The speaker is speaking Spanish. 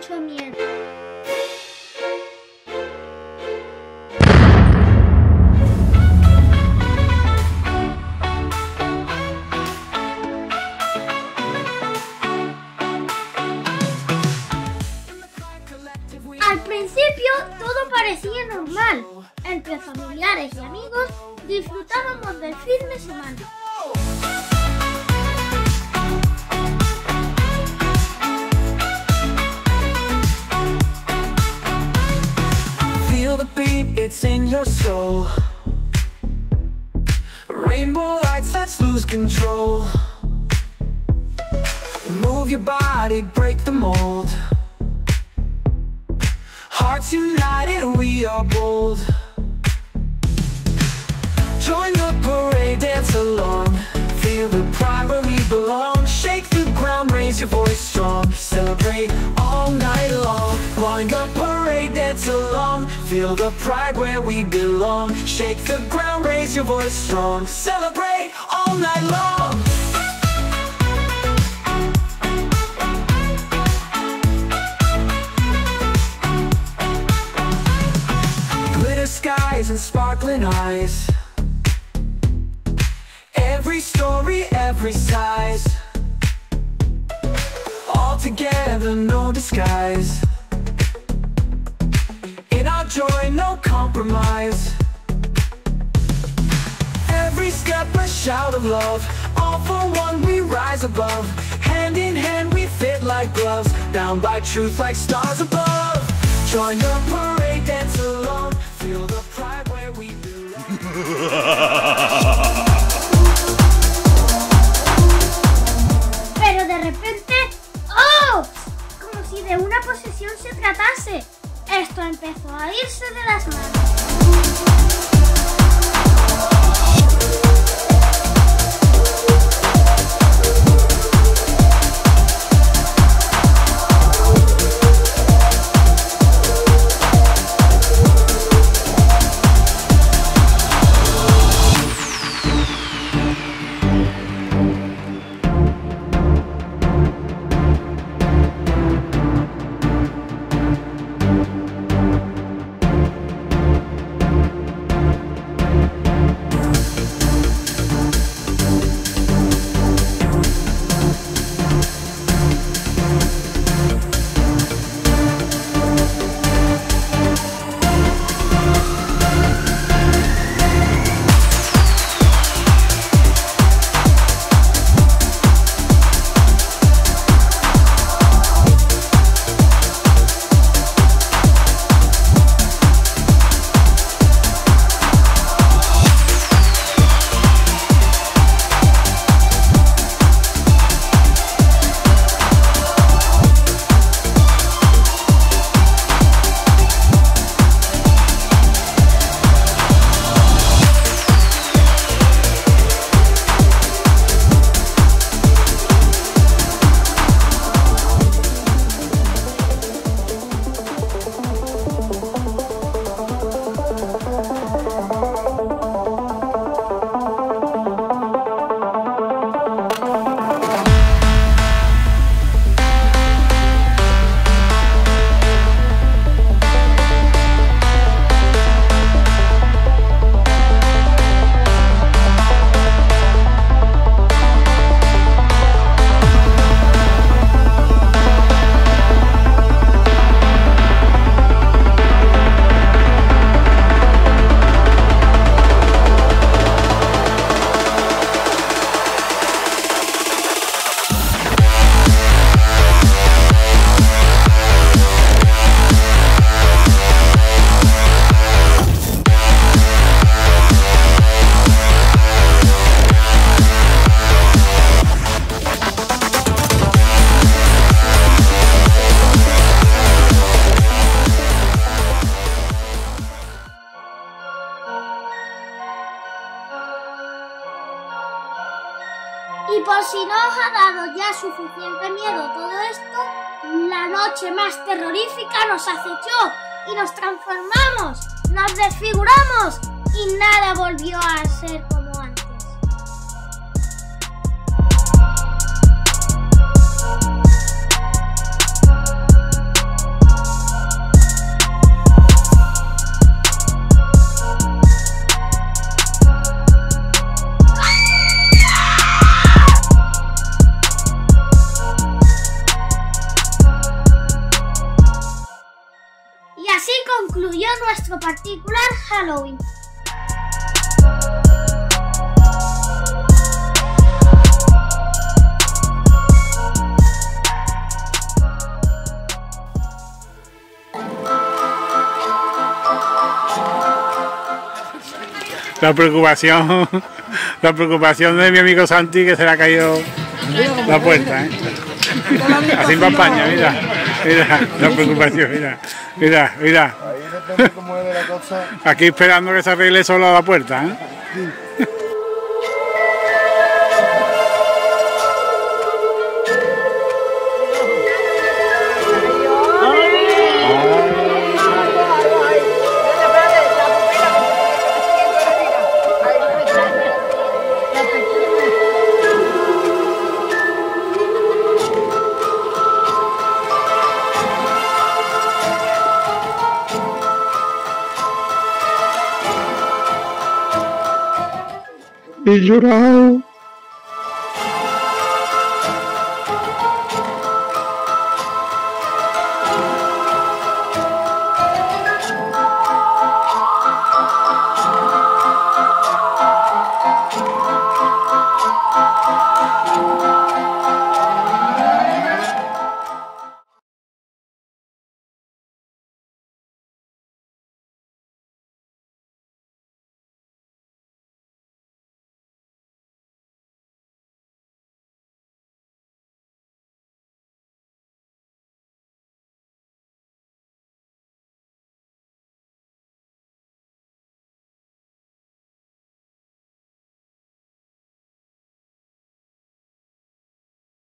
mucho miedo. Al principio todo parecía normal. Entre familiares y amigos disfrutábamos del fin de semana. Feel the beat, it's in your soul. Rainbow lights, let's lose control. Move your body, break the mold. Hearts united, we are bold. Join the parade, dance along. Feel the pride where we belong. Shake the ground, raise your voice strong. Celebrate all night long. Join the parade, dance along. Feel the pride where we belong. Shake the ground, raise your voice strong. Celebrate all night long. Glitter skies and sparkling eyes. Every story, every size. All together, no disguise. In our joy, no compromise. Every step a shout of love. All for one, we rise above. Hand in hand, we fit like gloves. Bound by truth like stars above. Join the parade, dance along. Feel the pride where we belong. Pero de repente, ¡oh! Como si de una posesión se tratase. Esto empezó a irse de las manos. Y por si no os ha dado ya suficiente miedo todo esto, la noche más terrorífica nos acechó y nos transformamos, nos desfiguramos y nada volvió a ser como antes. concluyó nuestro particular Halloween. La preocupación de mi amigo Santi, que se le ha caído la puerta, ¿eh? Así va España, mira, la preocupación, mira. Aquí esperando que se arregle solo la puerta, ¿eh? He llorado.